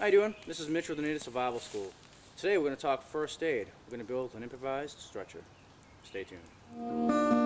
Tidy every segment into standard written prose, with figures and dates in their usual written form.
How you doing? This is Mitch with the Native Survival School. Today we're going to talk first aid. We're going to build an improvised stretcher. Stay tuned.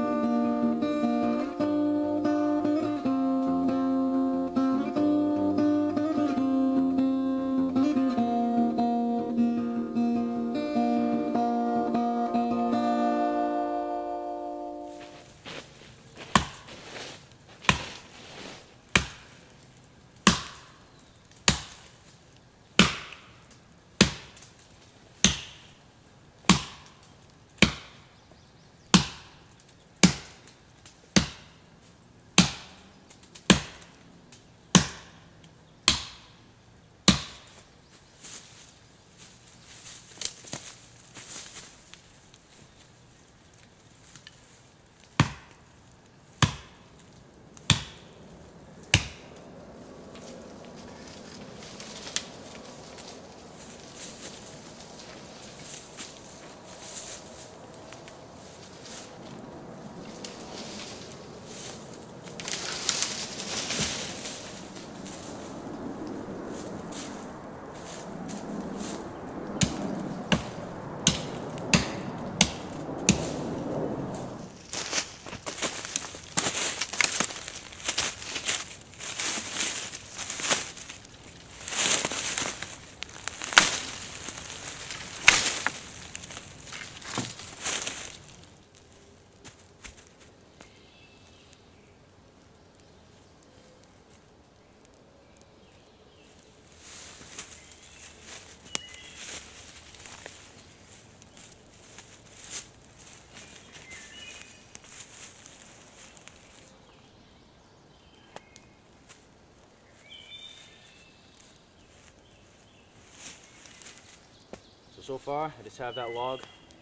So far, I just have that log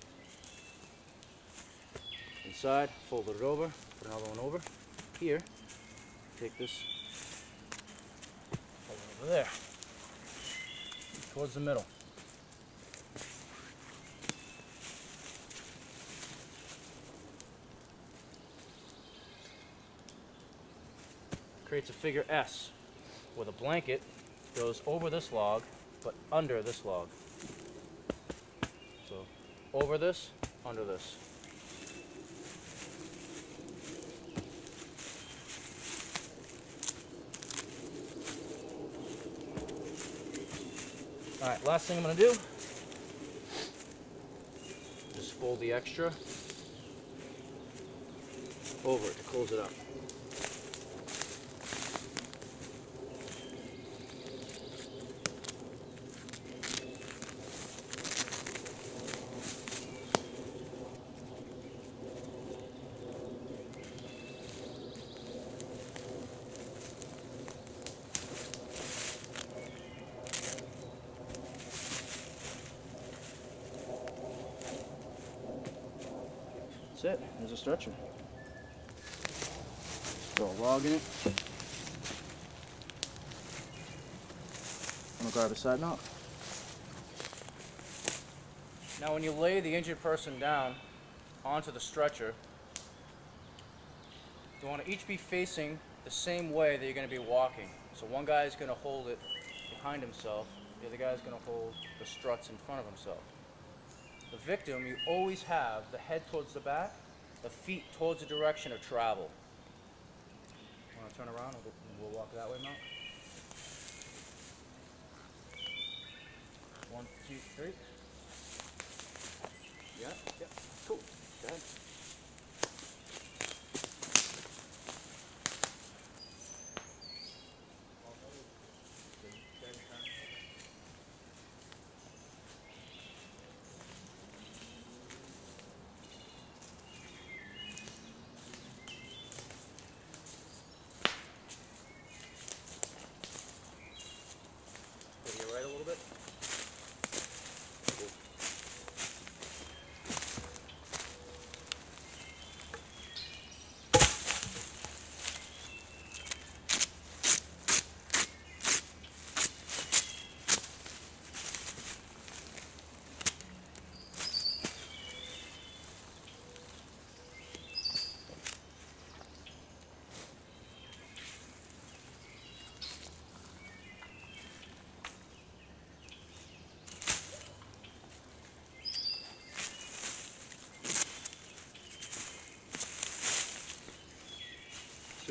inside, folded it over, put another one over here, take this over there, towards the middle. Creates a figure S, where the blanket goes over this log, but under this log. So, over this, under this. Alright, last thing I'm going to do, just fold the extra over it to close it up. That's it. There's a stretcher. Throw a log in it. I'm gonna grab a side knot. Now when you lay the injured person down onto the stretcher, you want to each be facing the same way that you're going to be walking. So one guy is going to hold it behind himself, the other guy is going to hold the struts in front of himself. The victim, you always have the head towards the back, the feet towards the direction of travel. Want to turn around and we'll walk that way, Mount? 1, 2, 3. Yeah, cool. Go ahead. Right a little bit. Cool.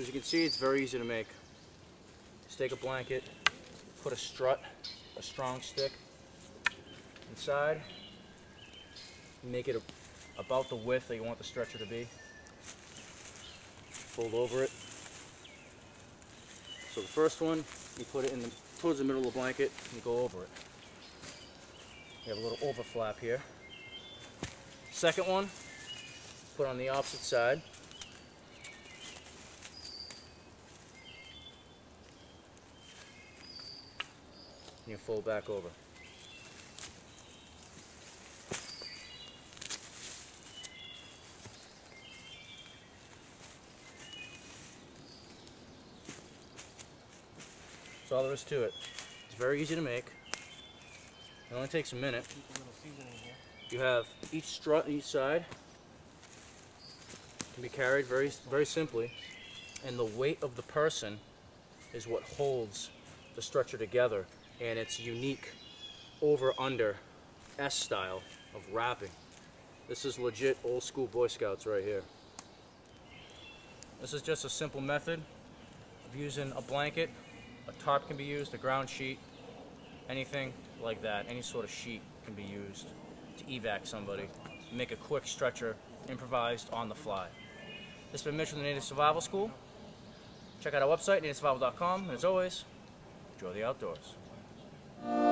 As you can see, it's very easy to make. Just take a blanket, put a strut, a strong stick inside, make it about the width that you want the stretcher to be. Fold over it. So the first one, you put it towards the middle of the blanket, and you go over it. You have a little overflap here. Second one, put on the opposite side. And you fold back over. That's all there is to it. It's very easy to make. It only takes a minute. You have each strut on each side. Can be carried very simply. And the weight of the person is what holds the stretcher together. And it's unique over-under S style of wrapping. This is legit old school Boy Scouts right here. This is just a simple method of using a blanket. A tarp can be used, a ground sheet, anything like that. Any sort of sheet can be used to evac somebody. Make a quick stretcher, improvised on the fly. This has been Mitch from the Native Survival School. Check out our website, nativesurvival.com, and as always, enjoy the outdoors.